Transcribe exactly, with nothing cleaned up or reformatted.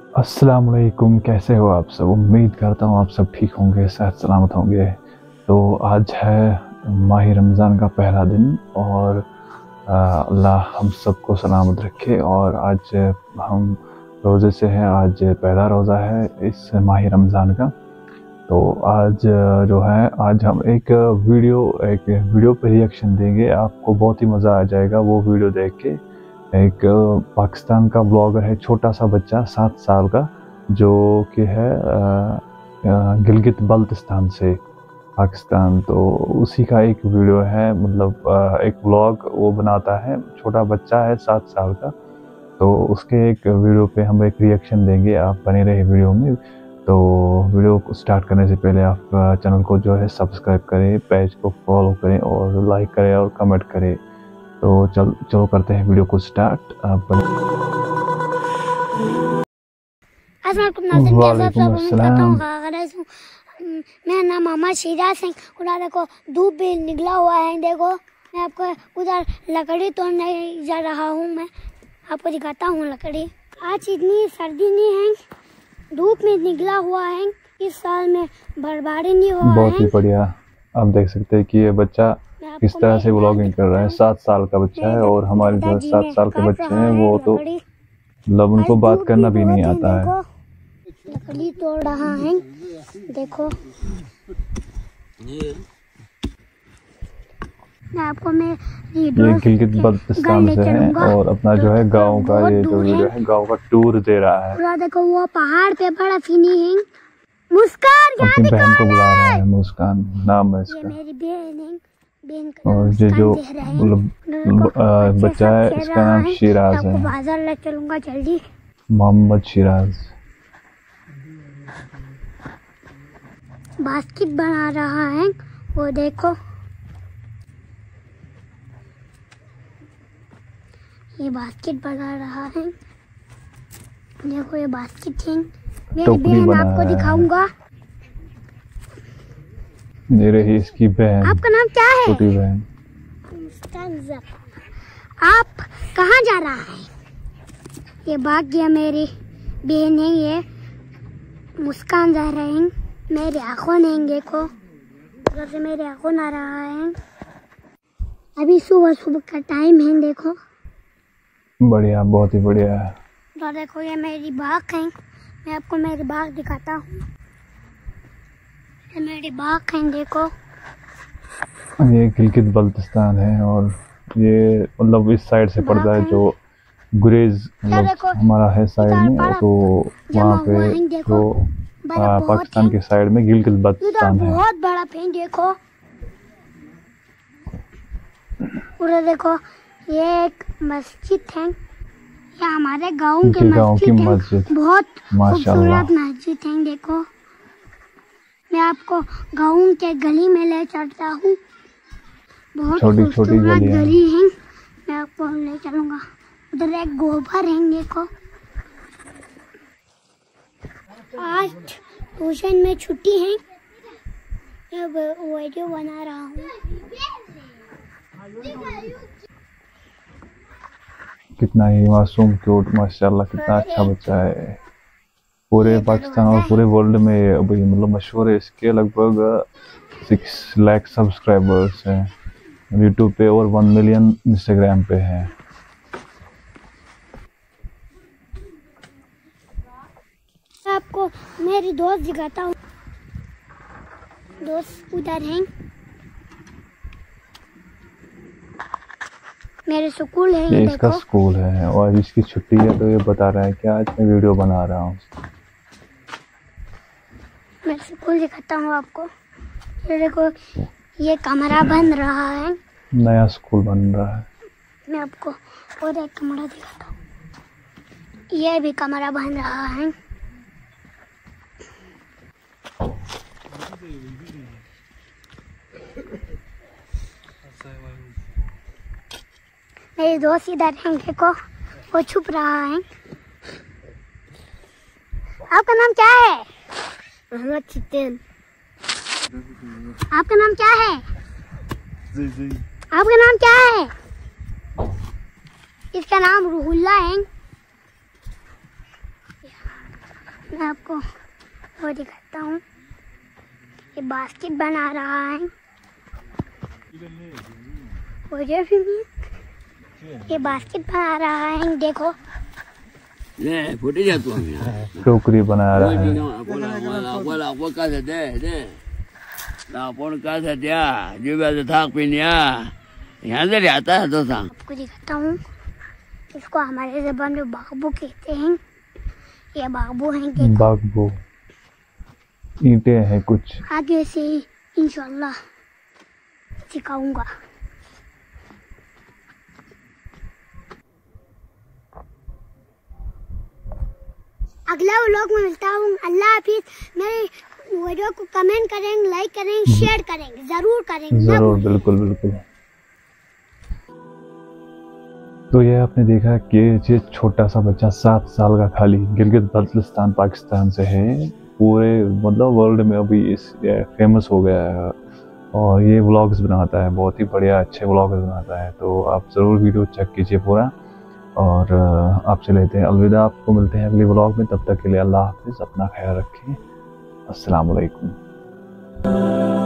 अस्सलाम वालेकुम, कैसे हो आप सब। उम्मीद करता हूँ आप सब ठीक होंगे, सेहत सलामत होंगे। तो आज है माह रमज़ान का पहला दिन और अल्लाह हम सबको सलामत रखे। और आज हम रोज़े से हैं, आज पहला रोज़ा है इस माह रमज़ान का। तो आज जो है आज हम एक वीडियो एक वीडियो पे रिएक्शन देंगे, आपको बहुत ही मज़ा आ जाएगा वो वीडियो देख के। एक पाकिस्तान का ब्लॉगर है, छोटा सा बच्चा सात साल का, जो कि है गिलगित बल्तिस्तान से पाकिस्तान। तो उसी का एक वीडियो है, मतलब एक ब्लॉग वो बनाता है, छोटा बच्चा है सात साल का। तो उसके एक वीडियो पे हम एक रिएक्शन देंगे, आप बने रहे वीडियो में। तो वीडियो को स्टार्ट करने से पहले आप चैनल को जो है सब्सक्राइब करें, पेज को फॉलो करें और लाइक करें और कमेंट करें। तो चल चलो करते हैं वीडियो को स्टार्ट। आप वालेकुम अस्सलाम। मेरा नाम मोहम्मद शिराज सिंह। उधर देखो धूप भी निकला हुआ है, देखो मैं आपको उधर लकड़ी तोड़ने जा रहा हूँ। मैं आपको दिखाता हूँ लकड़ी। आज इतनी सर्दी नहीं है, धूप में निकला हुआ है, इस साल में बर्बादी नहीं हुआ है। बहुत ही बढ़िया। आप देख सकते हैं कि ये बच्चा किस तरह से व्लॉगिंग कर रहा है। सात साल का बच्चा है और हमारे जो सात साल के बच्चे हैं वो तो मतलब उनको बात करना भी नहीं आता है। लकड़ी तोड़ रहा है, देखो मैं आपको मैं ये गिलगित बल्तिस्तान से है और अपना जो है गांव का ये जो वीडियो है गांव का टूर दे रहा है। पूरा देखो वो पहाड़ पे बड़ा फिनी है। मुस्कान अपनी बहन को बुला रहा है, मुस्कान नाम है इसका। ये मेरी बहन है, बहन का और ये जो मतलब बच्चा है इसका नाम शिराज है। बाजार ले चलूंगा जल्दी। मोहम्मद शिराज बास्केट बना रहा है, वो देखो ये बास्केट बना रहा है, देखो ये बास्केट है। मेरी बहन आपको दिखाऊंगा। ये रही इसकी बहन। आपका नाम क्या है? छोटी बहन। आप कहाँ जा रहा है? ये भाग गया, मेरी बहन है ये। मुस्कान जा रहे हैं, मेरी आंखों नहीं, देखो उधर से मेरी आंखों आ रहा है। अभी सुबह सुबह का टाइम है, देखो बढ़िया, बहुत ही बढ़िया है। तो देखो ये मेरी बाग है, मैं आपको मेरी बाग दिखाता हूँ। ये मेरी बाग है, देखो ये गिलगित बल्तिस्तान है और ये मतलब इस साइड से पड़ता है, जो गुरेज मतलब हमारा है साइड में। तो वहाँ पे जो पाकिस्तान के साइड में गिलगित बल्तिस्तान है। बहुत बड़ा पेन, देखो पूरा देखो ये एक मस्जिद है, ये हमारे गांव के गांव की मस्जिद, बहुत माशाल्लाह खूबसूरत मस्जिद है। देखो मैं आपको गांव के गली में ले चलता हूँ, बहुत छोटी छोटी गली है, मैं आपको ले चलूंगा। उधर एक गोबर है, देखो आज ट्यूशन में छुट्टी है, मैं वीडियो बना रहा हूँ। कितना ही मासूम क्यूट, माशाल्लाह कितना अच्छा बच्चा है। पूरे पाकिस्तान और पूरे वर्ल्ड में अभी मतलब मशहूर है। इसके लगभग सिक्स लाख सब्सक्राइबर्स हैं यूट्यूब पे और वन मिलियन इंस्टाग्राम पे हैं। आपको मेरी दोस्त दिखाता हूँ, दोस्त उधर हैं, मेरे स्कूल है, ये इसका स्कूल है और इसकी छुट्टी है। तो ये बता रहा है कि आज मैं वीडियो बना रहा हूँ। मैं स्कूल दिखाता हूँ आपको। ये देखो ये कमरा बन रहा है, नया स्कूल बन रहा है। मैं आपको और एक कमरा दिखाता हूँ, ये भी कमरा बन रहा है। मेरे दोस्त इधर हैं, देखो वो छुप रहा है। आपका नाम क्या है? मोहम्मद चितेन। आपका नाम क्या है? जी जी। आपका नाम क्या है? इसका नाम रूहुल्ला है। मैं आपको वो दिखाता हूँ। ये बास्केट बना रहा है, ये बास्केट बना रहा है, देखो टोकरी बना रहा है। आपको दिखाता हूँ, इसको हमारे ज़बान में बागबू कहते हैं। ये बागबू हैं, बागबू ईंटें हैं कुछ। आगे से इंशाल्लाह सिखाऊंगा। अगला व्लॉग में मिलता हूँ। अल्लाह हाफिज। मेरे वीडियो को कमेंट करेंगे, लाइक करेंगे, शेयर करेंगे, जरूर करेंगे, जरूर, बिल्कुल बिल्कुल। तो ये आपने देखा कि ये छोटा सा बच्चा सात साल का खाली गिलगित बल्तिस्तान पाकिस्तान से है, पूरे मतलब वर्ल्ड में अभी इस फेमस हो गया है और ये व्लॉग्स बनाता है, बहुत ही बढ़िया अच्छे व्लॉग्स बनाता है। तो आप ज़रूर वीडियो चेक कीजिए पूरा और आपसे लेते हैं अलविदा। आपको मिलते हैं अगले व्लॉग में, तब तक के लिए अल्लाह हाफिज़, अपना ख्याल रखें, अस्सलाम वालेकुम।